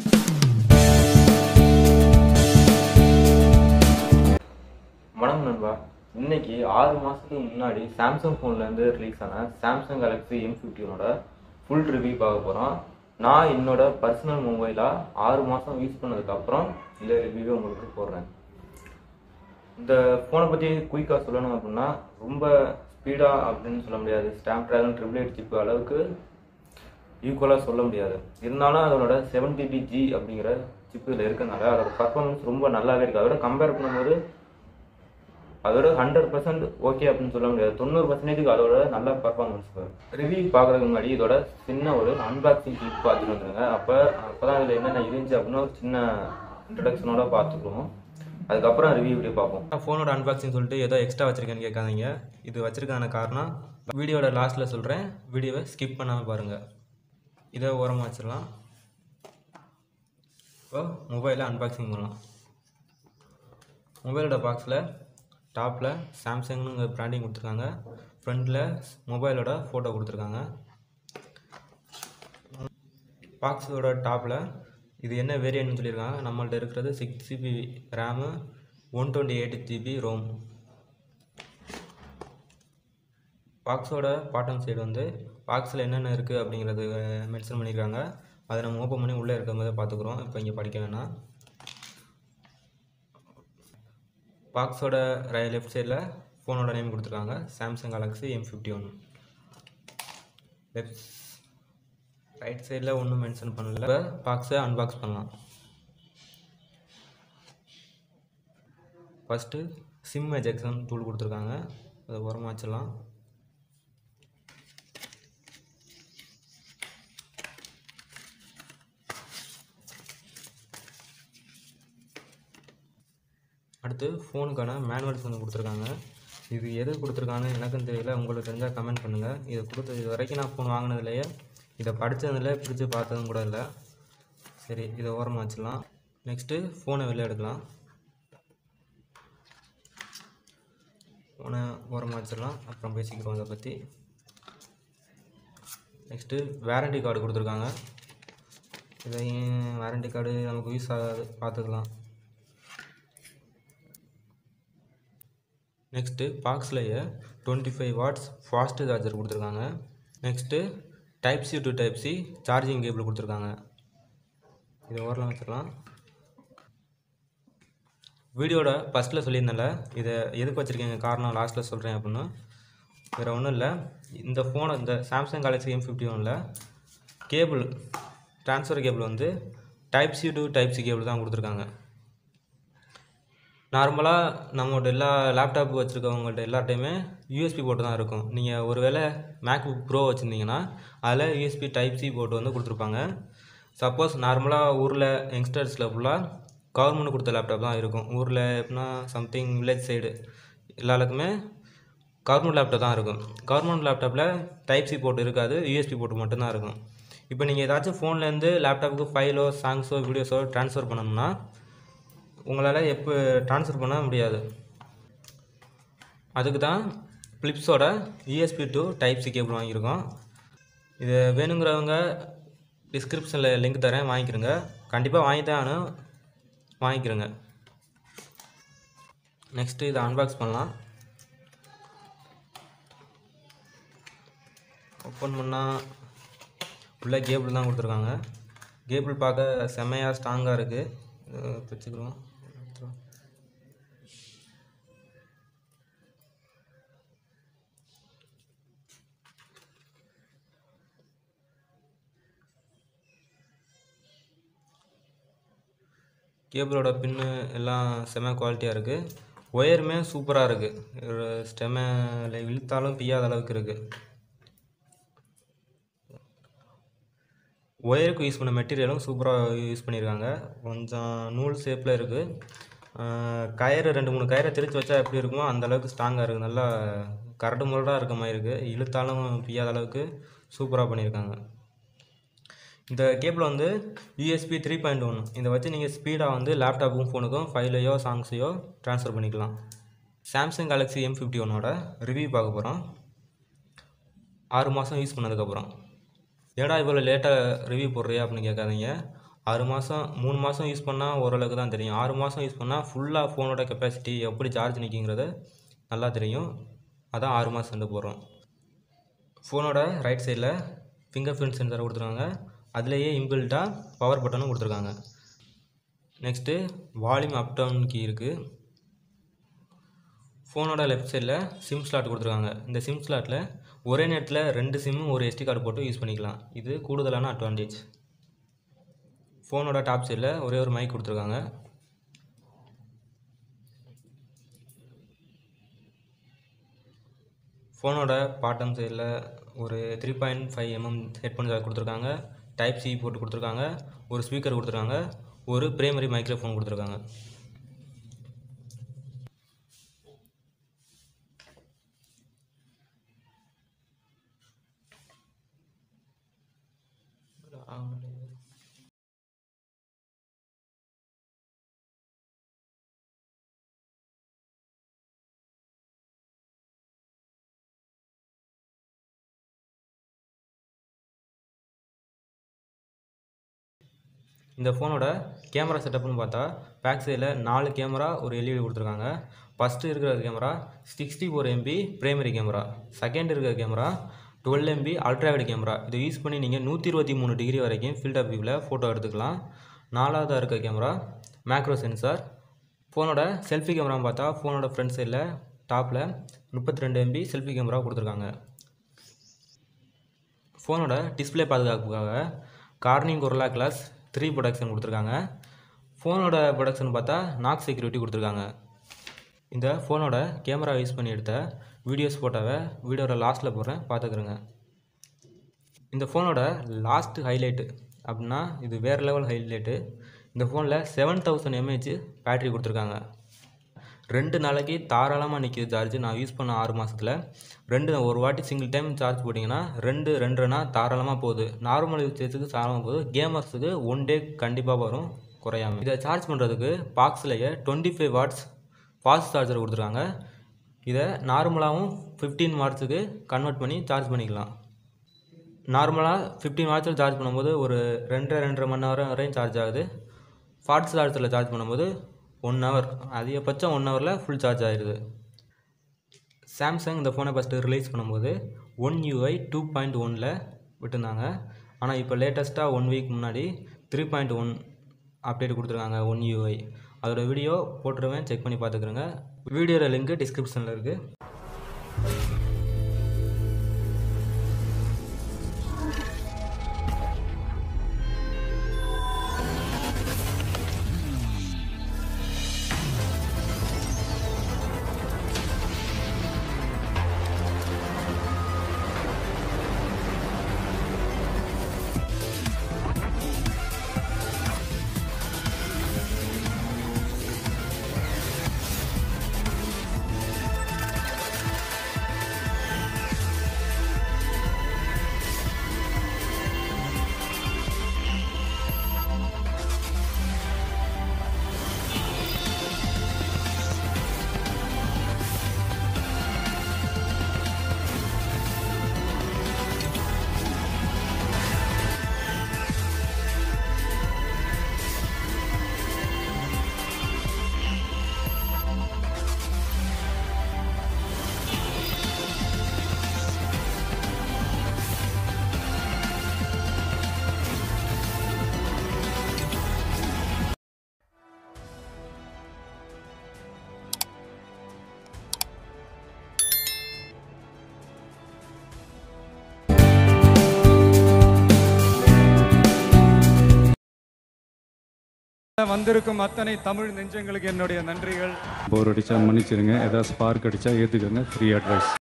வணக்கம் நண்பா. இன்னைக்கு 6 மாதத்துக்கு முன்னாடி சாம்சங் ஃபோன்லேருந்து ரிலீஸ் ஆன சாம்சங் கேலக்ஸி M51ஓட ஃபுல் ரிவ்யூ பார்க்க போகிறோம். நான் என்னோட பர்சனல் மொபைலாக 6 மாதம் யூஸ் பண்ணதுக்கப்புறம் இந்த ரிவ்யூவை உங்களுக்கு போடுறேன். இந்த ஃபோனை பற்றி குயிக்காக சொல்லணும் அப்படின்னா ரொம்ப ஸ்பீடாக அப்படின்னு சொல்ல முடியாது. ஸ்னாப்டிராகன் 888 சிப்பு அளவுக்கு ஈக்குவலாக சொல்ல முடியாது. இருந்தாலும் அதோட 7TBG அப்படிங்கிற சிப்பு இதில் இருக்கிறதுனால அதோட பர்ஃபார்மன்ஸ் ரொம்ப நல்லாவே இருக்குது. அதோட கம்பேர் பண்ணும்போது அதோட 100% ஓகே அப்படின்னு சொல்ல முடியாது. 90% அதோட நல்ல பர்ஃபார்மன்ஸ். ரிவ்யூ பார்க்குறதுக்கு முன்னாடி இதோட சின்ன ஒரு அன்பாக்சிங் கிளிப் பார்த்துட்டு வந்துருங்க. அப்போ தான் இதில் என்னென்ன இருந்துச்சு அப்படின்னு ஒரு சின்ன இன்ட்ரடக்ஷனோட பார்த்துக்குவோம். அதுக்கப்புறம் ரிவ்யூ வீடியோ பார்ப்போம். ஃபோனோட அன்பாக்சிங் சொல்லிட்டு ஏதோ எக்ஸ்ட்ரா வச்சிருக்கேன்னு கேட்காதீங்க. இது வச்சிருக்கான காரணம் வீடியோட லாஸ்ட்டில் சொல்கிறேன். வீடியோவை ஸ்கிப் பண்ணாமல் பாருங்கள். இதை ஓரமாக வச்சிடலாம். இப்போ மொபைலை அன்பாக்சிங் பண்ணலாம். மொபைலோட பாக்ஸில் டாப்பில் சாம்சங்னு பிராண்டிங் கொடுத்துருக்காங்க. ஃப்ரண்டில் மொபைலோட ஃபோட்டோ கொடுத்துருக்காங்க. பாக்ஸோட டாப்பில் இது என்ன வேரியன்ட்னு சொல்லியிருக்காங்க. நம்மள்ட்ட இருக்கிறது 6GB ரேமு, 128GB ரோம். பாக்ஸோட பாட்டம் சைடு வந்து பாக்ஸில் என்னென்ன இருக்குது அப்படிங்கிறது மென்ஷன் பண்ணியிருக்காங்க. அதை நம்ம ஓப்பன் பண்ணி உள்ளே இருக்கும்போது பார்த்துக்குறோம். இப்போ இங்கே படிக்க வேணாம். பாக்ஸோட லெஃப்ட் சைடில் ஃபோனோட நேம் கொடுத்துருக்காங்க, சாம்சங் கேலக்ஸி M51. ரைட் சைடில் ஒன்றும் மென்ஷன் பண்ணல. இப்போ பாக்ஸை அன்பாக்ஸ் பண்ணலாம். ஃபஸ்ட்டு சிம் எஜெக்ஷன் டூல் கொடுத்துருக்காங்க. அதை ஓரமாக வச்சிடலாம். அடுத்து ஃபோனுக்கான மேனுவல்ஸ் வந்து கொடுத்துருக்காங்க. இது எது கொடுத்துருக்காங்க எனக்கும் தெரியல. உங்களுக்கு தெரிஞ்சால் கமெண்ட் பண்ணுங்கள். இதை இது வரைக்கும் நான் ஃபோன் வாங்கினதுலையே இதை படித்ததில் பிடிச்சி பார்த்ததும் கூட இல்லை. சரி, இதை ஓரமாக வச்சிடலாம். நெக்ஸ்ட்டு ஃபோனை வெளியே எடுக்கலாம். ஃபோனை ஓரமாக வச்சிடலாம். அப்புறம் பேசிக்கிறோம் அதை பற்றி. நெக்ஸ்ட்டு வாரண்டி கார்டு கொடுத்துருக்காங்க. இதையும் வாரண்டி கார்டு நமக்கு யூஸ் ஆகாது, பார்த்துக்கலாம். நெக்ஸ்ட்டு பாக்ஸ்லேயே 25 வாட்ஸ் ஃபாஸ்ட்டு சார்ஜர் கொடுத்துருக்காங்க. Next Type-C to Type-C charging cable கொடுத்துருக்காங்க. இதை ஓரலாம் வச்சிடலாம். வீடியோட ஃபஸ்ட்டில் சொல்லியிருந்தேன்ல, இதை எதுக்கு வச்சுருக்கீங்க காரணம் லாஸ்ட்டில் சொல்கிறேன் அப்படின்னு. வேறு ஒன்றும் இல்லை. இந்த ஃபோனை இந்த Samsung Galaxy M51 cable transfer cable வந்து Type-C to Type-C கேபிள் தான் கொடுத்துருக்காங்க. நார்மலாக நம்மளோட எல்லா லேப்டாப் வச்சுருக்கவங்கள்ட்ட எல்லாட்டையுமே யூஎஸ்பி போர்ட்டு தான் இருக்கும். நீங்கள் ஒரு வேளை மேக்புக் ப்ரோ வச்சுருந்தீங்கன்னா அதில் யூஎஸ்பி Type-C போர்ட்டு வந்து கொடுத்துருப்பாங்க. சப்போஸ் நார்மலாக ஊரில் யங்ஸ்டர்ஸில் ஃபுல்லாக கவர்மெண்ட் கொடுத்த லேப்டாப் தான் இருக்கும். ஊரில் எப்படின்னா சம்திங் வில்லேஜ் சைடு எல்லாருக்குமே கவர்மெண்ட் லேப்டாப் தான் இருக்கும். கவர்மெண்ட் லேப்டாப்பில் Type-C போர்ட்டு இருக்காது, யூஎஸ்பி போர்ட்டு மட்டும்தான் இருக்கும். இப்போ நீங்கள் ஏதாச்சும் ஃபோன்லேருந்து லேப்டாப்புக்கு ஃபைலோ சாங்ஸோ வீடியோஸோ ட்ரான்ஸ்ஃபர் பண்ணணும்னா உங்களால் எப்போ ட்ரான்ஸ்ஃபர் பண்ண முடியாது. அதுக்கு தான் ஃபிலிப்ஸோட USB to Type-C கேபிள் வாங்கியிருக்கோம். இது வேணுங்கிறவங்க டிஸ்கிரிப்ஷனில் லிங்க் தரேன், வாங்கிக்கிறங்க. கண்டிப்பாக வாங்கித்தான் வாங்கிக்கிறங்க. நெக்ஸ்ட்டு இதை அன்பாக்ஸ் பண்ணலாம். ஓப்பன் பண்ணால் உள்ள கேபிள் தான் கொடுத்துருக்காங்க. கேபிள் பார்க்க செம்மையாக ஸ்ட்ராங்காக இருக்குது. வச்சுக்கிறோம். கேபிளோட பின்னு எல்லாம் செம குவாலிட்டியாக இருக்குது. ஒயருமே சூப்பராக இருக்குது. ஸ்டெம்மில் இழுத்தாலும் பிய்யாத அளவுக்கு இருக்குது. ஒயருக்கு யூஸ் பண்ண மெட்டீரியலும் சூப்பராக யூஸ் பண்ணியிருக்காங்க. கொஞ்சம் நூல் ஷேப்பில் இருக்குது. கயிறு 2-3 கயிறை திரிச்சு வச்சா எப்படி இருக்குமோ அந்தளவுக்கு ஸ்ட்ராங்காக இருக்குது. நல்லா கரடு முரடாக இருக்க மாதிரி இருக்குது. இழுத்தாலும் பிய்யாத அளவுக்கு சூப்பராக பண்ணியிருக்காங்க. இந்த கேபிள் வந்து USB 3.1. இதை வச்சு நீங்கள் ஸ்பீடாக வந்து லேப்டாப்புக்கும் ஃபோனுக்கும் ஃபைலையோ சாங்ஸையோ ட்ரான்ஸ்ஃபர் பண்ணிக்கலாம். சாம்சங் கேலக்ஸி M51ஓட ரிவ்யூ பார்க்க போகிறோம். 6 மாதம் யூஸ் பண்ணதுக்கப்புறம். ஏடா இவ்வளோ லேட்டாக ரிவ்யூ போடுறியா அப்படின்னு கேட்காதீங்க. 6 மாதம் 3 மாதம் யூஸ் பண்ணால் ஓரளவுக்கு தான் தெரியும். 6 மாதம் யூஸ் பண்ணால் ஃபுல்லாக ஃபோனோட கெப்பாசிட்டி எப்படி சார்ஜ் நிற்கிங்கிறது நல்லா தெரியும். அதான் 6 மாதம் போடுறோம். ஃபோனோட ரைட் சைடில் ஃபிங்கர் பிரிண்ட் சென்சார் கொடுத்துருக்காங்க. அதுலேயே இன்பில்ட்டாக பவர் பட்டனும் கொடுத்துருக்காங்க. Next volume up down key இருக்குது. ஃபோனோட லெஃப்ட் சைடில் சிம் ஸ்லாட் கொடுத்துருக்காங்க. இந்த சிம் ஸ்லாட்டில் ஒரே நேரத்தில் 2 சிம்மும் ஒரு SD கார்டு போட்டு யூஸ் பண்ணிக்கலாம். இது கூடுதலான அட்வான்டேஜ். ஃபோனோட டாப் சைடில் ஒரே ஒரு மைக் கொடுத்துருக்காங்க. ஃபோனோட பாட்டம் சைடில் ஒரு 3.5 mm ஹெட்ஃபோன் ஜாக் கொடுத்துருக்காங்க. டைப் C போட்டு கொடுத்துருக்காங்க. ஒரு ஸ்பீக்கர் கொடுத்துருக்காங்க. ஒரு பிரைமரி மைக்ரோஃபோன் கொடுத்துருக்காங்க. இந்த ஃபோனோட கேமரா செட்டப்னு பார்த்தா பேக் சைடில் 4 கேமரா ஒரு LED கொடுத்துருக்காங்க. ஃபஸ்ட்டு இருக்கிற camera 64 MB primary camera. Second இருக்கிற கேமரா 12 MB அல்ட்ராவைட் கேமரா. இதை யூஸ் பண்ணி நீங்கள் 123 டிகிரி வரைக்கும் ஃபீல்ட் ஆஃப் வியூவில் ஃபோட்டோ எடுத்துக்கலாம். 4ஆவதாக இருக்க கேமரா மேக்ரோ சென்சார். ஃபோனோட செல்ஃபி கேமரான்னு பார்த்தா ஃபோனோட ஃப்ரண்ட் சைடில் டாப்பில் 32 MB செல்ஃபி கேமரா கொடுத்துருக்காங்க. ஃபோனோட டிஸ்பிளே பாதுகாப்புக்காக கார்னிங் கொரில்லா கிளாஸ் 3 ப்ரொடக்ஷன் கொடுத்துருக்காங்க. ஃபோனோட ப்ரொடக்ஷன் பார்த்தா நாக் செக்யூரிட்டி கொடுத்துருக்காங்க. இந்த ஃபோனோட கேமரா யூஸ் பண்ணி எடுத்த வீடியோஸ் ஃபோட்டோவை வீடியோட லாஸ்ட்டில் போடுறேன், பார்த்துக்குறேங்க. இந்த ஃபோனோட லாஸ்ட் ஹைலைட்டு அப்படின்னா இது வேறு லெவல் ஹைலைட்டு. இந்த ஃபோனில் 7000 mAh பேட்ரி கொடுத்துருக்காங்க. 2 நாளைக்கு தாராளமாக நிற்கிது சார்ஜ். நான் யூஸ் பண்ண 6 மாதத்தில் ஒரு வாட்டி சிங்கிள் டைம் சார்ஜ் போட்டிங்கன்னா 2.5 தாராளமாக போகுது. நார்மல் யூசேஜுக்கு தாராளமாக போகுது. கேமர்ஸுக்கு 1 டே கண்டிப்பாக வரும் குறையாமல். இதை சார்ஜ் பண்ணுறதுக்கு பாக்ஸ்லேயே 25 வாட்ஸ் ஃபாஸ்ட் சார்ஜர் கொடுத்துருக்காங்க. இதை நார்மலாகவும் 15 வாட்ஸுக்கு கன்வெர்ட் பண்ணி சார்ஜ் பண்ணிக்கலாம். நார்மலாக 15 வாட்ஸில் சார்ஜ் பண்ணும்போது ஒரு 2.5 மணி நேரம் வரையும் சார்ஜ் ஆகுது. ஃபாஸ்ட் சார்ஜரில் சார்ஜ் பண்ணும்போது 1 ஹவர், அதிகபட்சம் 1 ஹவரில் ஃபுல் சார்ஜ் ஆகிடுது. சாம்சங் இந்த ஃபோனை ஃபஸ்ட்டு ரிலீஸ் பண்ணும்போது One UI 2.1ல் விட்டுருந்தாங்க. ஆனால் இப்போ லேட்டஸ்ட்டாக 1 வீக் முன்னாடி 3.1 அப்டேட் கொடுத்துருக்காங்க One UI. அதோட வீடியோ போட்டுருவேன், செக் பண்ணி பார்த்துக்குறேங்க. வீடியோட லிங்க் டிஸ்கிரிப்ஷனில் இருக்குது. வந்திருக்கும் அத்தனை தமிழ் நெஞ்சங்களுக்கு என்னுடைய நன்றிகள். போர் அடிச்சா மன்னிச்சிருங்க, ஏதாவது ஸ்பார்க் அடிச்சா ஏத்துக்கங்க. Free advice.